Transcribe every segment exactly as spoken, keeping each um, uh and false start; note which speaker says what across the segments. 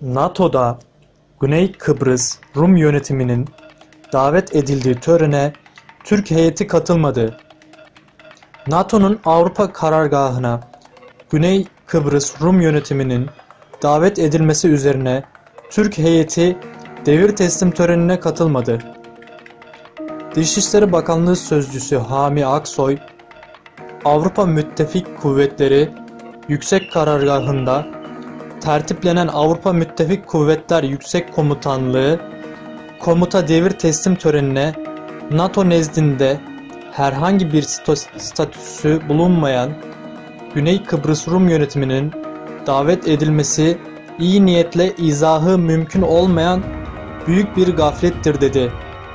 Speaker 1: NATO'da Güney Kıbrıs Rum yönetiminin davet edildiği törene Türk heyeti katılmadı. NATO'nun Avrupa karargahına Güney Kıbrıs Rum yönetiminin davet edilmesi üzerine Türk heyeti devir teslim törenine katılmadı. Dışişleri Bakanlığı Sözcüsü Hami Aksoy, Avrupa Müttefik Kuvvetleri Yüksek Karargahı'nda tertiplenen Avrupa Müttefik Kuvvetler Yüksek Komutanlığı komuta devir teslim törenine NATO nezdinde herhangi bir statüsü bulunmayan Güney Kıbrıs Rum yönetiminin davet edilmesi iyi niyetle izahı mümkün olmayan büyük bir gaflettir dedi.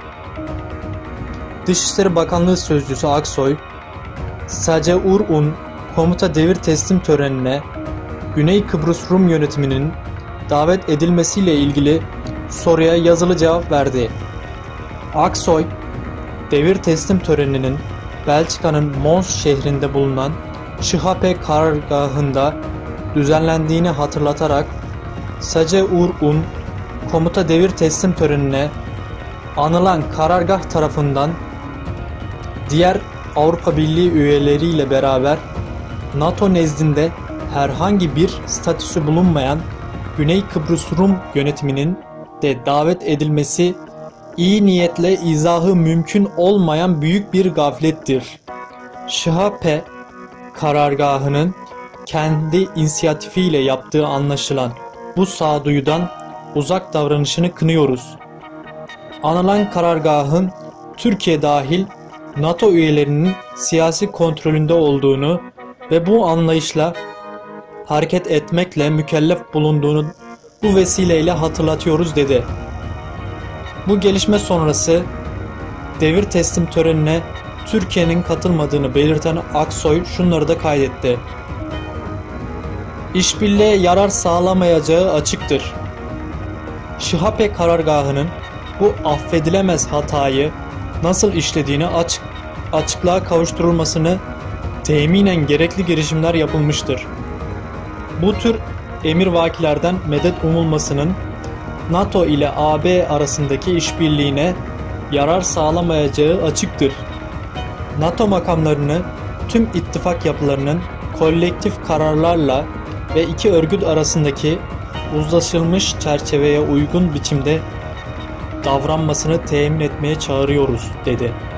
Speaker 1: Dışişleri Bakanlığı Sözcüsü Aksoy, Saceurun komuta devir teslim törenine Güney Kıbrıs Rum yönetiminin davet edilmesiyle ilgili soruya yazılı cevap verdi. Aksoy, devir teslim töreninin Belçika'nın Mons şehrinde bulunan Şihape karargahında düzenlendiğini hatırlatarak Saceurun komuta devir teslim törenine anılan karargah tarafından diğer Avrupa Birliği üyeleriyle beraber NATO nezdinde herhangi bir statüsü bulunmayan Güney Kıbrıs Rum yönetiminin de davet edilmesi iyi niyetle izahı mümkün olmayan büyük bir gaflettir. Şihape karargahının kendi inisiyatifiyle yaptığı anlaşılan bu sağduyudan uzak davranışını kınıyoruz. Anılan karargahın Türkiye dahil NATO üyelerinin siyasi kontrolünde olduğunu ve bu anlayışla hareket etmekle mükellef bulunduğunu bu vesileyle hatırlatıyoruz dedi. Bu gelişme sonrası devir teslim törenine Türkiye'nin katılmadığını belirten Aksoy şunları da kaydetti. İşbirliğe yarar sağlamayacağı açıktır. Şihape karargahının bu affedilemez hatayı nasıl işlediğini açık, açıklığa kavuşturulmasını teminen gerekli girişimler yapılmıştır. Bu tür emirvakilerden medet umulmasının NATO ile A B arasındaki işbirliğine yarar sağlamayacağı açıktır. NATO makamlarını tüm ittifak yapılarının kolektif kararlarla ve iki örgüt arasındaki uzlaşılmış çerçeveye uygun biçimde davranmasını temin etmeye çağırıyoruz, dedi.